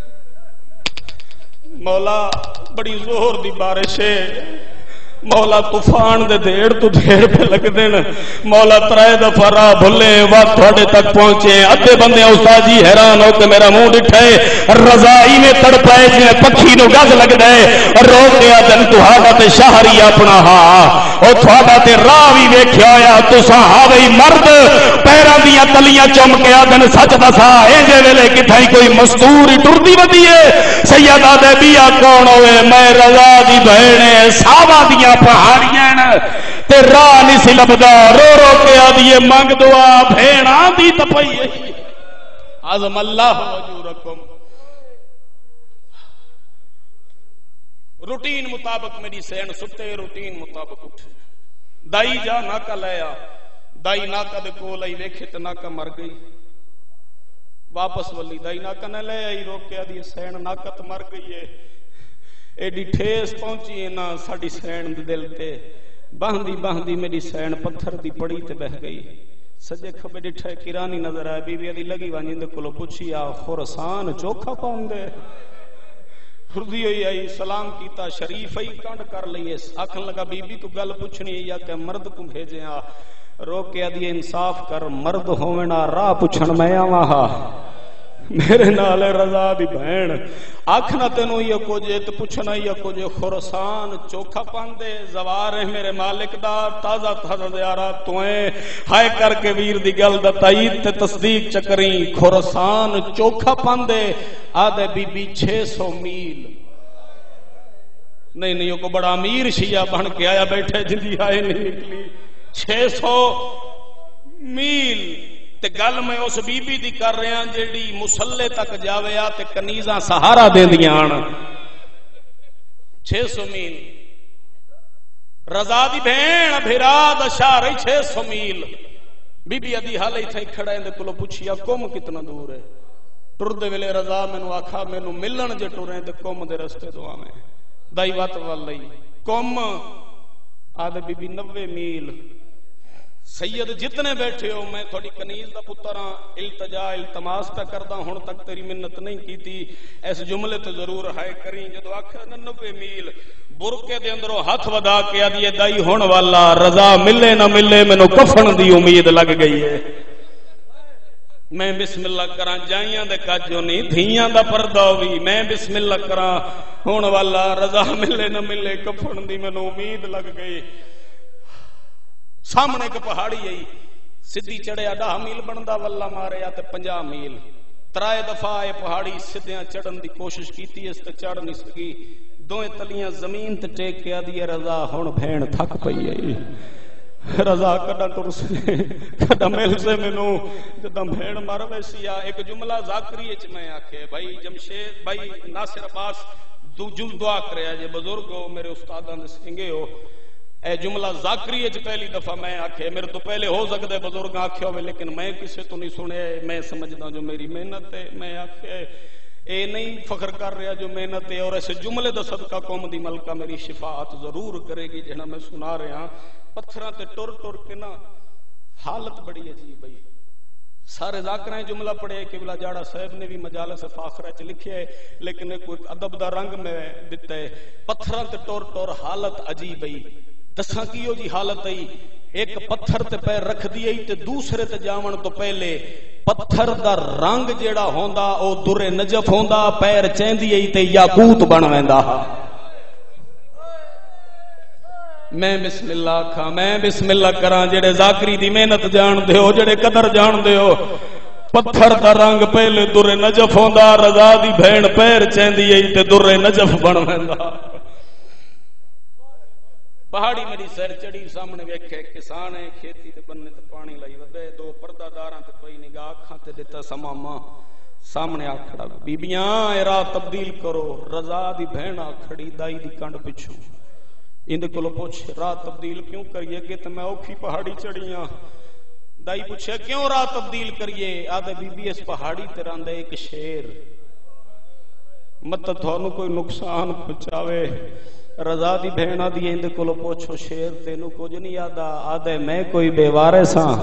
مولا بڑی زور دی بارش ہے، مولا طوفان دے دیر تو دیر پہ لگ دین، مولا ترائے دفعہ راہ بھلے وقت تھوڑے تک پہنچے، ادھے بندے استاد جی حیران ہو کہ میرا منہ ڈٹھے رضائی میں تڑپائے جنہیں پکھی نو گز لگ دے، رو کے آدن تہاڈا تے شہری اپنا ہاں او تھوڑا تے راہ بھی ویکھیا ہویا، تساں ہاوی مرد پیراں دیاں تلیاں چم کے آدن سچ دسا اینجے ویلے کتھائی کوئی مستور ٹردی ودی ہے؟ سیدہ دے بیا کون ہوئے؟ میں رضا دی بہنے صحابہ دیاں پہاڑیاں تے راہ نہیں سی لبدا، رو رو کے آدھیے منگ دعا بھیڑا دی تپئی عظم اللہ وجورکم۔ روٹین مطابق میری سین ستے، روٹین مطابق اٹھے، دائی جا ناکا لیا، دائی ناکا دے کول آئی ویکھے تے ناکا مر گئی، واپس ولی دائی ناکا نہ لے آئی، روکیا دی سین ناکا تے مر گئی ہے، ایڈی ٹھیس پہنچی ہے نا ساڑی سین دے دل تے، باندھی باندھی میری سین پتھر دی پڑی تے بہ گئی، سجے کھبے ڈٹھے کرانی نظر آئے، بی بی ادی لگی وانجندے کلو پوچھی آ خورسان چوکھا پاؤں دے، ہردی ہوئی آئی سلام کیتا، شریف ہی کانڈ کر لئیے، آکھن لگا بی بی تو گل پوچھنی ہے یا کہ مرد کو بھیجے آ، روکے دی انصاف کر، مرد ہوونا راہ پوچھن میں آوہا، میرے نالے رضا دی بہن، آکھنا تینو یہ کجے تو پوچھنا یہ کجے، خورسان چوکھا پاندے، زوار ہے میرے مالک دا، تازہ تازہ دیارہ تویں، ہائے کر کے ویر دی گل دا تائید تے تصدیق چکریں، خورسان چوکھا پاندے، آدھے بی بی 600 میل، نہیں یہ کو بڑا امیر شیعہ بن کے آیا بیٹھے جندی آئے نہیں نکلی، 600 میل، تے گل میں اس بی بی دی کر رہے ہیں جیڑی مسلے تک جاوے آ تے کنیزاں سہارا دے دیاں، 600 میل، رضا دی بہن بھیرا دا شہر 600 میل، بی بی ادی حال ہی تھے کھڑا اندے کلو پوچھیا کم کتنا دور ہے، ٹر دے ویلے رضا مینوں آکھا مینوں ملن جے ٹریں تے کم دے رستے دعا میں، دائی وات والی کم، آدھے بی بی 90 میل، سید جتنے بیٹھے ہو میں تھوڑی کنیز دا پتراں، التجا التماس پہ کردہ ہون تک تیری منت نہیں کی تھی، ایس جملے تو ضرور ہائے کریں، جدو آکھا 90 میل، برکے دے اندروں ہاتھ ودا کے آدھی دائی ہون والا، رضا ملے نہ ملے مینوں کفن دی امید لگ گئی ہے، میں بسم اللہ کراں جائیاں دے کاجو نہیں دھیاں دا پردہ ہوئی، میں بسم اللہ کراں ہون والا، رضا ملے نہ ملے کفن دی مینوں امید لگ گئی، سامنے ایک پہاڑی آئی، سدھی چڑھیا 10 میل بندا واللہ ماریا تے 50 میل، ترائے دفعہ اے پہاڑی سدھیاں چڑھن دی کوشش کیتی اس تے چڑھ نہیں سکی، دوئے تلیاں زمین تے ٹیک کے آدھی رضا ہن بھین تھک پئی آئی، رضا کڈا ٹرسے کڈا مل سے مینوں جداں بھین مر ویسی آ، ایک جملہ ذاکری وچ میں آکھے بھائی جمشید بھائی ناصر عباس دعا کریا جے بزرگ ہو میرے استاداں دے سنگے ہو، اے جملہ ذاکری اچ پہلی دفعہ میں آکھے، میرے تو پہلے ہو سکتے بزرگ آکھے ہوئے لیکن میں کسے تو نہیں سنے، میں سمجھدا جو میری محنت ہے، میں آکھے اے نہیں فخر کر رہا جو محنت ہے، اور ایسے جملے دا صدقہ قوم دی ملکہ میری شفاعت ضرور کرے گی جہاں میں سنا رہا، پتھراں تے ٹر ٹر کے نا حالت بڑی عجیب بھئی، سارے ذاکرائیں جملہ پڑھے کہ بلا جاڑا صاحب نے بھی مجالس فاخرہ چ لکھے ہے لیکن کوئی ادب دا رنگ میں دیتا ہے، پتھراں تے ٹر ٹر حالت عجیب بھئی، دساں کیو جی حالت ہے، ایک پتھر تے پیر رکھ دی تے دوسرے تے جاون تو پہلے پتھر دا رنگ جیڑا ہوندا او در نجف ہوندا، پیر چیندی تے یاقوت بن ویندا، میں بسم اللہ کھا، میں بسم اللہ کراں، جڑے ذاکری دی محنت جان دے ہو، جڑے قدر جان دے ہو، پتھر دا رنگ پہلے در نجف ہوندا، رضا دی بہن پیر چیندی تے در نجف بن ویندا، پہاڑی میری سر چڑی، سامنے ویکھے کسان ہے، کھیتی تے بننے تے پانی لائی ودے، دو پردہ داراں تے کوئی نگاہ اکھاں تے دتا سماما، سامنے آ کھڑا بیبیاں اے راہ تبدیل کرو، رضا دی بہن آ کھڑی دائی دی کنڈ پچھوں، اندے کولو پوچھ راہ تبدیل کیوں کریے کہ تے میں اوکھی پہاڑی چڑھیاں، دائی پوچھے کیوں راہ تبدیل کریے، آدھے بی بی اس پہاڑی تے راندے ایک شیر، مت تھانوں کوئی نقصان پہنچاوے، رضا دی بہن آدھی اندے کولو پوچھو شیر تینو کچھ نہیں آدھا، آدھے میں کوئی بے وارث ہاں،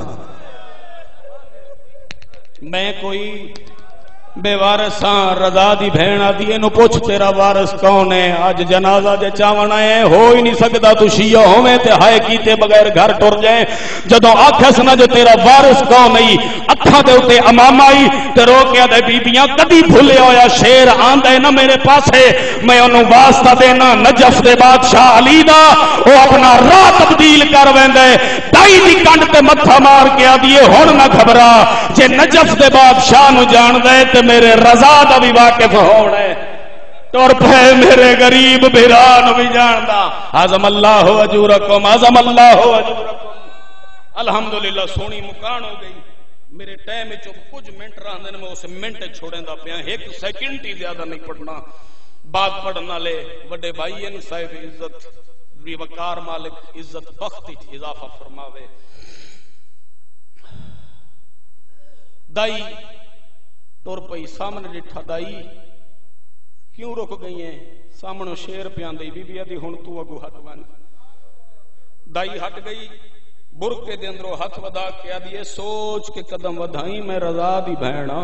میں کوئی بے وارث ہاں، رضا دی بہن آدھی اینو پوچھ تیرا وارث کون ہے، آج جنازہ جے چاون آئے ہو ہی نہیں سکدا تو شیعہ ہوویں تے ہائے کیتے بغیر گھر ٹر جائے، جدوں آکھس نہ جو تیرا وارث کون ہے، اکھاں دے اوتے امام آئی تے رو کے دے بیبیاں کدی بھولیا ہویا شیر آندا ہے نہ میرے پاسے، میں انہوں واسطہ دینا نجف دے بادشاہ علی دا، او اپنا راہ تبدیل کر ویندا ہے، دائی دی کنڈ تے متھا مار کے آدیے ہن نہ گھبرا، جے نجف دے بادشاہ نو جاندا ہے تے میرے رضا دا بھی واقف ہونا ہے، ٹر پے میرے غریب بھران بھی جاندا، عظم اللہ اجورکم، عظم اللہ اجورکم، الحمدللہ سونی مکان ہو گئی، میرے ٹائم چ کچھ منٹ رہندے نے، میں اس منٹ چھوڑیں دا پیا، ایک سیکنڈ ہی زیادہ نہیں پڑھنا، بات پڑھن والے وڈے بھائی ہیں صاحب عزت بھی وقار مالک عزت بخت اضافہ فرماوے. دائی ٹر پئی سامنے ڈٹھا دائی کیوں رک گئی ہیں سامنے شیر پیاندی بی بی آدھی ہن تو اگو ہٹ بن. دائی ہٹ گئی برکے دے اندروں ہاتھ ودا کے آدھی سوچ کے قدم ودھائی میں رضا دی بہنا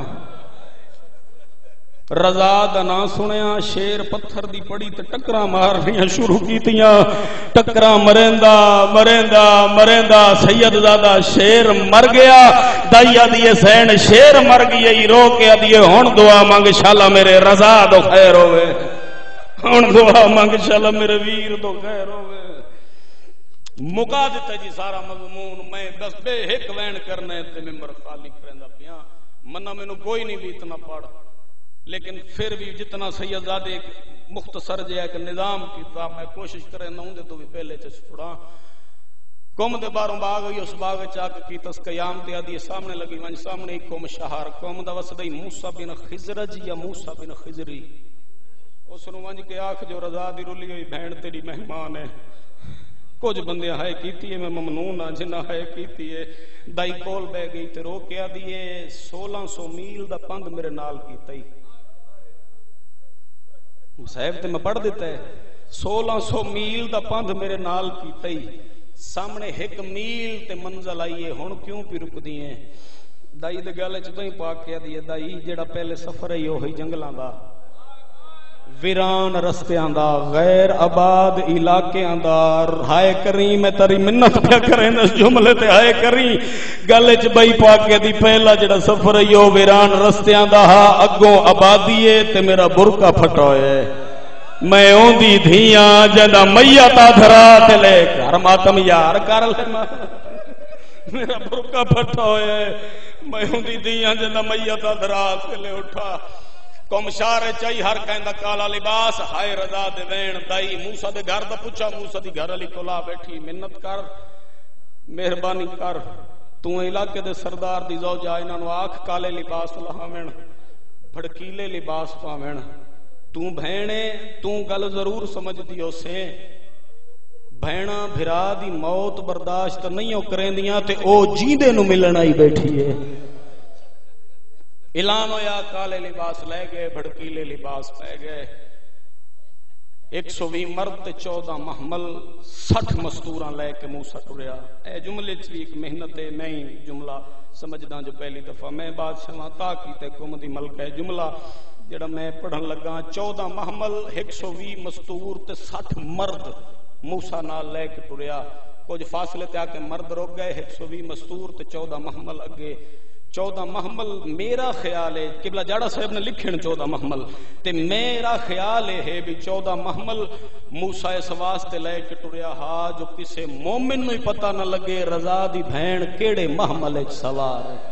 رضا دا نا سنیا شیر پتھر دی پڑی تے ٹکراں مارنیاں شروع کیتیاں. ٹکراں مریندا مریندا مریندا سید زادہ شیر مر گیا. دائی آدھی حسین شیر مر گئی رو کے آدھی ہن دعا مانگ شالا میرے رضا دو خیر ہوئے. ہن دعا مانگ شالا میرے ویر دو خیر ہوئے. مکا دیتا جی سارا مضمون. میں بس بے ہک وین کرنے تے ممبر خالی کرندا پیا منا مینوں کوئی نہیں بھی اتنا پڑھ لیکن پھر بھی جتنا سید زادے مختصر جے ایک نظام کیتا میں کوشش کرے نہ ہوندے تو بھی پہلے چ چھڑا. قوم دے باروں باغ ہوئی اس باغ چا کے کی تس قیام تے آدھی سامنے لگی ون سامنے ایک قوم شہر قوم دا وسدی موسی بن خزرج یا موسی بن خزری. اس نو ونج کے آکھ جو رضا دی رلی ہوئی بہن تیری مہمان ہے. کچھ بندے ہائے کیتی ہے میں ممنون ہاں جنہ ہائے کیتی ہے. دائی کول بہ گئی تے رو کے آدھی 1600 میل دا پند میرے نال کیتا ہی صاحب تے میں پڑھ دیتا ہے 1600 میل دا پند میرے نال کیتا ہی. سامنے ایک میل تے منزل آئیے ہن کیوں پی رک دی ہیں. دائی دے گل وچ بئی پا کے آدھی دائی جڑا پہلے سفر ہے وہی جنگلاں دا ویران رستیاں دا غیر آباد علاقیاں دا. ہائے کریں میں تیری منت پہ کریں اس جملے تے ہائے کریں گل وچ بئی پا کے دی پہلا جڑا سفر ہے او ویران رستیاں دا ہا اگوں آبادی ہے تے میرا برقع پھٹا ہے. میں اوندی دھیاں جدا میت دھرا تے لے گھر ماتم یار کر لے میرا برقع پھٹا ہے. میں اوندی دھیاں جدا میت دھرا تے لے اٹھا. قوم شارے چاہی ہر کہندہ کالا لباس ہائے رضا دے وین. دائی موسیٰ دے گھر دا پوچھا موسیٰ دی گھر علی کولا بیٹھی منت کر مہربانی کر تو علاقے دے سردار دی زوجہ انہاں نو آکھ کالے لباس لہاویں بھڑکیلے لباس پاویں. تو بہنے تو گل ضرور سمجھ دیو سے بہنا بھرا دی موت برداشت نہیں کریندیاں تے او جیندے نو ملن آئی بیٹھی ہے. اعلان ہویا کالے لباس لے گئے بھڑکیلے لباس پہ گئے. 120 مرد تے 14 محمل 60 مستوراں لے کے موسیٰ ٹریا. اے جملے چ ایک محنت ہے میں جملہ سمجھداں جو پہلی دفعہ میں بادشاہ تا کیتے قوم دی ملک ہے جملہ جڑا میں پڑھن لگا 14 محمل 120 مستور تے 60 مرد موسیٰ نال لے کے ٹریا. کچھ فاصلے تے آ کے مرد رک گئے 120 مستور تے 14 محمل اگے. 14 محمل میرا خیال ہے قبلہ جاڑا صاحب نے لکھن 14 محمل تے میرا خیال ہے بھی 14 محمل موسیٰ اس واسطے لے کے ٹریا ہا جو کسے مومن نو ہی پتہ نہ لگے رضا دی بہن کیڑے محمل وچ سوار ہے.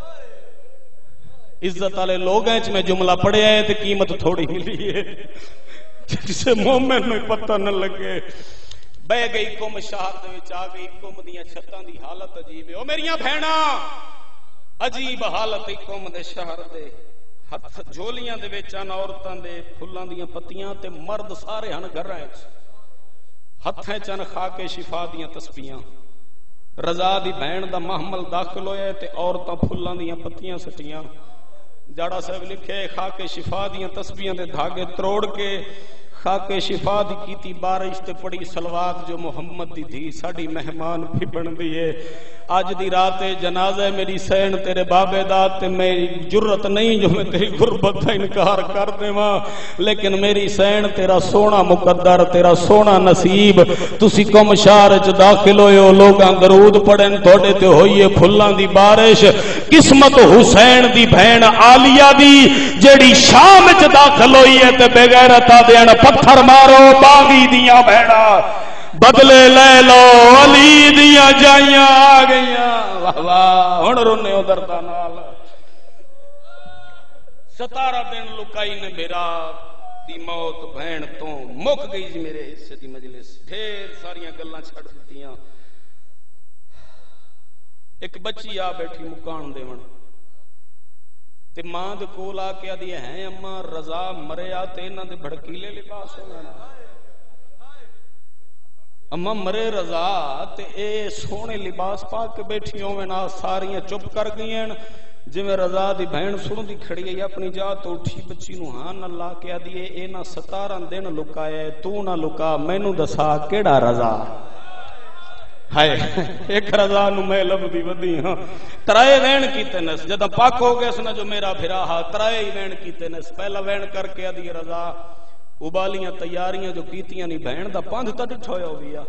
عزت والے لوگاں وچ میں جملہ پڑھیا ہے تے قیمت تھوڑی ملی ہے کسے مومن نو ہی پتہ نہ لگے. بہ گئی قوم شہر دے وچ آ گئی. قوم دیاں چھتاں دی حالت عجیب ہے. او میریاں بہناں عجیب حالت قوم دے شہر دے. ہتھ جھولیاں دے وچاں عورتاں دے پھلاں دیاں پتیاں تے مرد سارے ہن گھراں وچ ہتھاں چن خاک شفا دیاں تسبیحاں. رضا دی بہن دا محمل داخل ہویا تے عورتاں پھلاں دیاں پتیاں سٹیاں. جاڑا صاحب لکھے خاک شفا دیاں تسبیحاں دے دھاگے تروڑ کے خاک شفا دی کیتی بارش تے پڑی سلوات جو محمد دی دھی ساڈی مہمان بھی بن دی ہے. اج دی رات جنازہ میری سین تیرے بابے دا تے میری جرت نہیں جو میں تیری غربت کا انکار کر دیواں لیکن میری سین تیرا سونا مقدر تیرا سونا نصیب. تسی قوم شہر وچ داخل ہوئے ہو لوگاں درود پڑھن تھوڑے تے ہوئی ہے پھلاں دی بارش. قسمت حسین دی بہن عالیہ دی جیڑی شام وچ داخل ہوئی ہے تے بے غیرتا دین پتھر مارو باغی دیاں بہنا بدلے لے لو علی دیاں جائیاں آ گئیاں. واہ واہ ہن رونے ادھر دا نال 17 دن لکائی نے میرا دی موت بہن تو مک گئی جی میرے حصے دی مجلس. ڈھیر ساریاں گلاں چھڑ دتیاں. ایک بچی آ بیٹھی مکان دیون تے ماں دے کول آ کے آدھی ہیں اما رضا مریا تے انہاں دے بھڑکیلے لباس ہونا اما مرے رضا تے اے سونے لباس پا کے بیٹھی ہوئے نا ساریاں چپ کر گئی ہیں جی میں رضا دی بہن سنوں دی کھڑی ہے اپنی جا تو اٹھی بچی نو ہاں نہ لا کے آدھی اے نہ 17 دن لکایا تو نہ لکا مینوں دسا کیڑا رضا ہائے ایک رضا نو میں لبدی ودی ہاں ترائے وین کیتے نس جداں پاک ہو گئے سنا جو میرا بھرا ہا ترائے وین کیتے نس پہلا وین کر کے آدھی رضا ابالیاں تیاریاں جو کیتیاں نہیں بہن دا پاندھ تا ڈٹھویا ہو گیا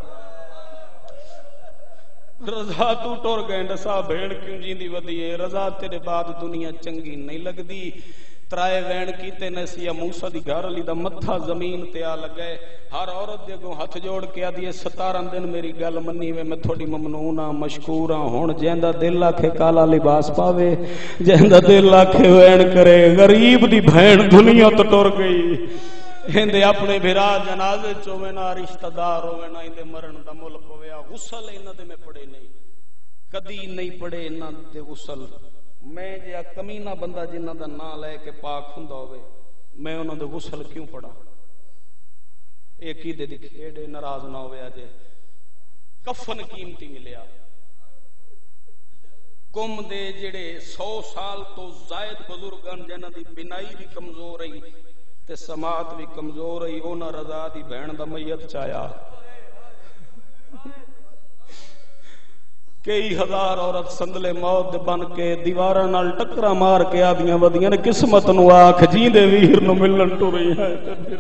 رضا تو ٹور گئے نسا بہن کیوں جیندی ودی ہے رضا تیرے بعد دنیا چنگی نہیں لگ دی ترائے وین کیتے نسی موسیٰ دی گھر علی دا متھا زمین تے آ لگے ہر عورت دے گو ہاتھ جوڑ کے آدھی 17 دن میری گل منی میں تھوڑی ممنونہ مشکورہ ہون جیندہ دل آکھے کالا لباس پاوے جیندہ دل آکھے وین کرے غریب دی بہن دنیا تو ٹور گئی ہندے اپنے بھرا جنازے چوے نا رشتہ دار ہوئے نا ہندے مرن دا ملک ہویا غسل انہاں دے میں پڑے نہیں کدی نہیں پڑے انہاں دے غسل میں جیا کمینہ بندہ جنہاں دا نا لے کے پاک ہوندا ہوئے میں انہاں دے غسل کیوں پڑا ایک ہی دے کھیڑے ناراض نہ ہوئے اجے کفن قیمتی ملیا قوم دے جڑے 100 سال تو زائد بزرگان جنہاں دی بنائی بھی کمزور رہی تے سماعت بھی کمزور رہی اونا رضا دی بہن دا میت چایا کئی ہزار عورت سندلے موت بن کے دیواراں نال ٹکرا مار کے آدیاں ودیاں نے قسمت نو آکھ جیندے ویر نو ملن ٹری ہے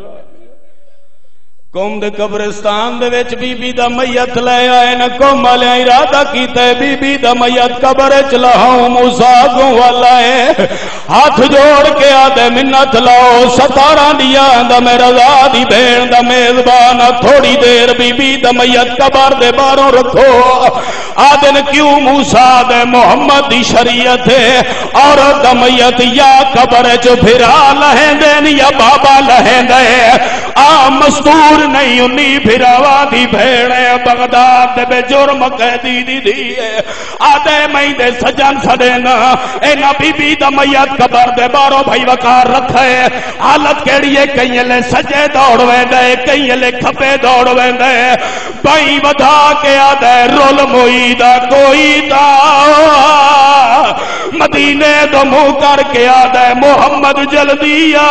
قوم دے قبرستان دے وچ بی بی دا میت لے آئے نہ قوم والے ارادہ کیتا ہے بی بی دا میت قبر وچ لاؤں موسیٰ گوں والا ہے ہاتھ جوڑ کے آدے منت لاؤ 17 دیا دا میں رضا دی بہن دا میزبان تھوڑی دیر بی بی دا میت قبر دے باہروں رکھو آدن کیوں موسیٰ دے محمد دی شریعت ہے عورت دا میت یا قبر وچ پھرا لہندے یا بابا لہندے آ مستور نہیں انہی پھراوا دی بھیڑے بغداد دے بے جرم قیدی دی دیئے آدھے میں دے سجن سڑینا اینا بی بی دا میت قبر دے بارو بھائی وقار رکھے حالت کیڑیے کئی لے سجے دوڑ ویندے کئی لے کھپے دوڑ ویندے بھائی ودا کے آدھے رول موئیدہ کوئی دا مدینے دو منہ کر کے آدھے محمد جلدیا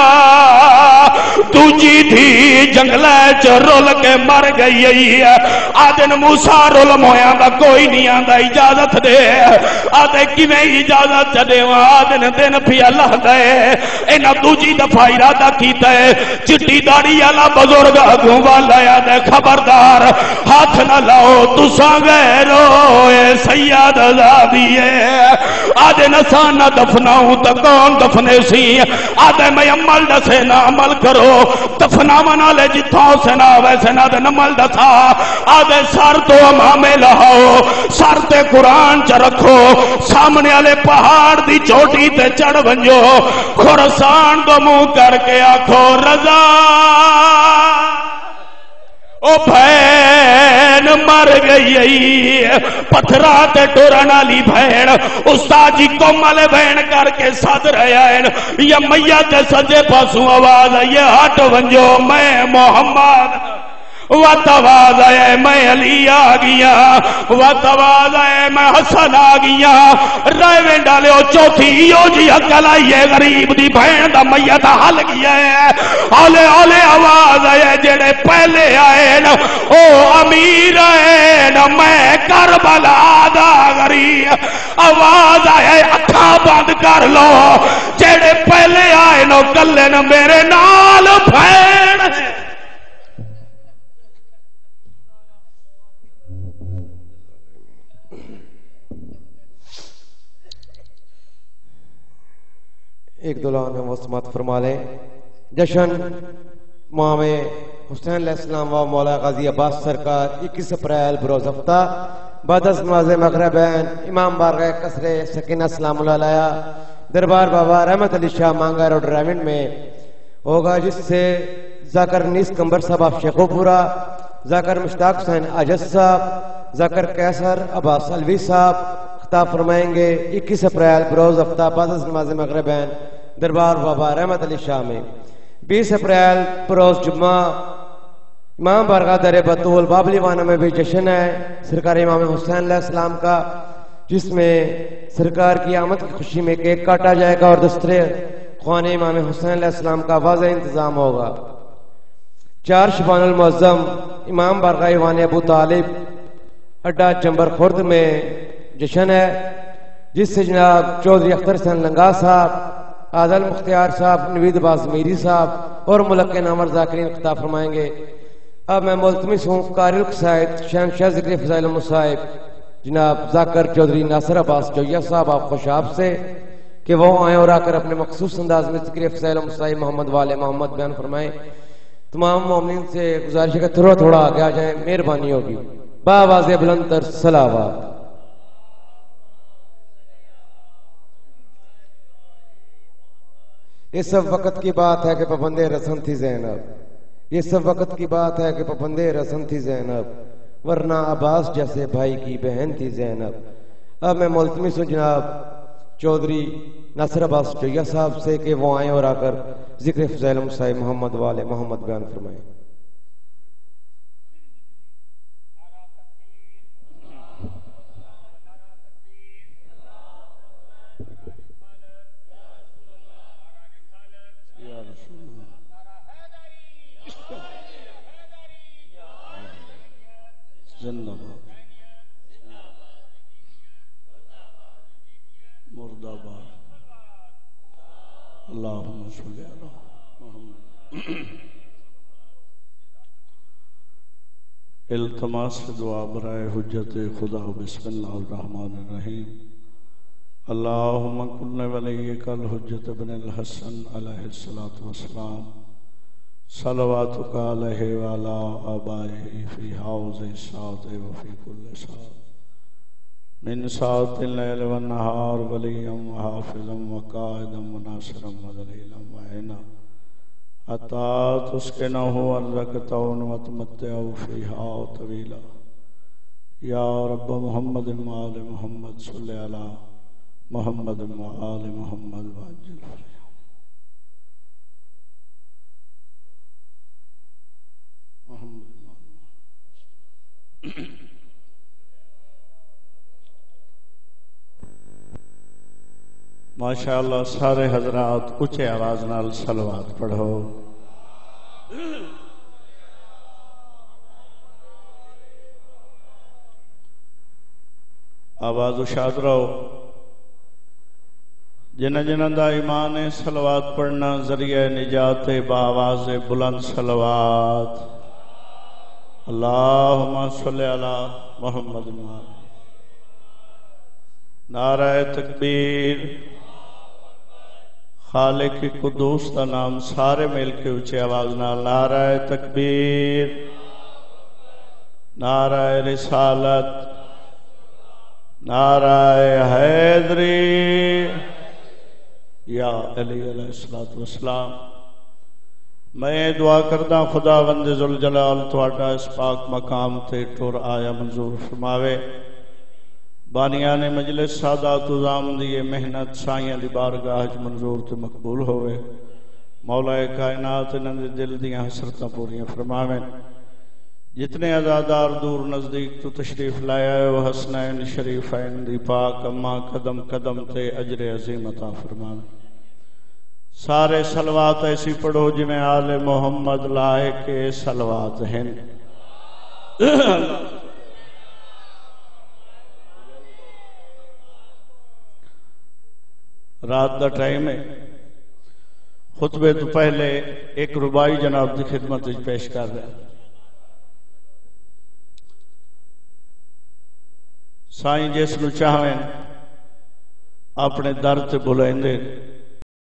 دوجی تھی جنگلے رول کے مر گئی ہے آدن موسیٰ رول مویاں دا کوئی نہیں آندا اجازت دے آدھے کی میں اجازت چڑے آدن دن پھی اللہ دے انہا دوجی دفعہ ارادہ کیتا ہے چٹی داڑی اللہ بزرگ اگوں والا آدھے خبردار ہاتھ نہ لاؤ تساں غیرو اے سید آزادی ہے آدھے نسان نہ دفناؤں تو کون دفنے سی آدھے میں عمل دسے نہ عمل کرو دفنا منا لے جتھوں سے نہ ویسے نہ دے نمل دسا آدھے سر تو امامے لہاؤ سر تے قرآن چ رکھو سامنے والے پہاڑ دی چوٹی تے چڑھ ونجو خراسان تو منہ کر کے آکھو رضا او بھین مر گئی پتھرات ٹورن والی بھین استاد جی کومل بھین کر کے سد رہا ہے یا میت سجے پاسوں آواز یہ ہٹ ونجو میں محمد وقت آواز آئے میں علی آ گیا وقت آواز آئے میں حسن آ گیا رائے ڈالے چوتھی یو جی عقل آئیے غریب دی بہن دا میت حل گیا ہے آلے آلے آواز آئے جڑے پہلے آئے نا او امیر آئے نا میں کربلا دا غریب آواز آئے اکھا بند کر لو جڑے پہلے آئے نا کلے نا میرے نال بہن ایک دلان میں وسمات فرما لیں جشن امام حسین علیہ السلام و مولا غازی عباس سرکار 21 اپریل بروز ہفتہ بعد از نماز مغربین امام بارگاہ قصر سکینہ سلام اللہ علیہ دربار بابا رحمت علی شاہ مانگا روڈ ریونڈ میں ہوگا جس سے ذاکر نیس کمبر صاحب آف شیخو پورا ذاکر مشتاق حسین عاجز صاحب ذاکر کیسر عباس علوی صاحب عطا فرمائیں گے 21 اپریل بروز ہفتہ بعد از نماز مغربین دربار بابا رحمت علی شاہ میں. 20 اپریل بروز جمعہ امام بارگاہ در بطول بابلی وانہ میں بھی جشن ہے سرکار امام حسین علیہ السلام کا، جس میں سرکار کی آمد کی خوشی میں کیک کاٹا جائے گا اور دسترے خوان امام حسین علیہ السلام کا واضح انتظام ہوگا. 4 شبان المعظم امام بارگاہ ایوان ابو طالب اڈا چمبر خورد میں جشن ہے، جس سے جناب چودھری اختر حسین لنگا صاحب، عادل مختار صاحب، نوید باز میری صاحب اور ملک کے نامور ذاکرین خطاب فرمائیں گے. اب میں ملتمس ہوں قاری القصائد شہنشاہ ذکر فضائل المصائب جناب ذاکر چودھری ناصر عباس چویا صاحب آپ خوشاب سے کہ وہ آئیں اور آ کر اپنے مخصوص انداز میں ذکر فضائل المصائب محمد والے محمد بیان فرمائیں. تمام مومنین سے گزارش ہے کہ تھوڑا تھوڑا آگے آ جائیں، مہربانی ہوگی. باواز بلند تر صلوات. یہ سب وقت کی بات ہے کہ پابندے رسم تھی زینب، یہ سب وقت کی بات ہے کہ پابندے رسم تھی زینب، ورنہ عباس جیسے بھائی کی بہن تھی زینب. اب میں ملتمس ہوں جناب چودھری ناصر عباس چویا صاحب سے کہ وہ آئیں اور آ کر ذکر فضائل المصائب محمد والے محمد بیان فرمائیں. زندہ باد مرد آباد. اللہم صلی علی محمد. التماس دعا برائے حجت خدا. بسم اللہ الرحمن الرحیم. اللہم کن ولیک الحجت بن الحسن علیہ السلام صلواتک علیہ وعلا آبائہ فی حوض الساعۃ وفی کل ساعۃ من ساعۃ اللیل والنہار ولیا وحافظا وقائدا وناصرا ودلیلا وعینا حتی تسکنہ ارضک وتمتع فیہا طویلا. یا رب محمد وآل محمد صلی علی محمد وآل محمد وعجل فرجہ. ماشاءاللہ سارے حضرات اونچے آواز نال صلوات پڑھو. آواز اشاد رہو. جنہ جنہ دا ایمان صلوات پڑھنا ذریعہ نجات بآواز بلند صلوات. اللہم صلی علی محمد. نعرہ تکبیر. خالق قدوس کا نام سارے مل کے اونچی آواز نال نعرہ تکبیر، نعرہ رسالت، نعرہ حیدری. یا علی علیہ السلام. میں دعا کردہ خدا بند ذوالجلال تواڈا اس پاک مقام تے ٹر آیا منظور فرماوے. بانیان مجلس سادات عظام دی محنت سائیاں دی بارگاہ وچ منظور تے مقبول ہوئے. مولا کائنات انہاں دے دل دیاں حسرتاں پوریاں فرماویں. جتنے عزادار دور نزدیک تو تشریف لایا ہے وہ حسنین شریفین دی پاک اما قدم قدم تے اجر عظیم عطا فرماویں. سارے صلوات ایسی پڑھو جی میں آل محمد لائے کے صلوات ہیں. رات دا ٹائم ہے. خطبے تو پہلے ایک ربائی جناب دی خدمت پیش کر رہے ہیں. سائیں جس نو چاہیں اپنے در تے بلائیں دے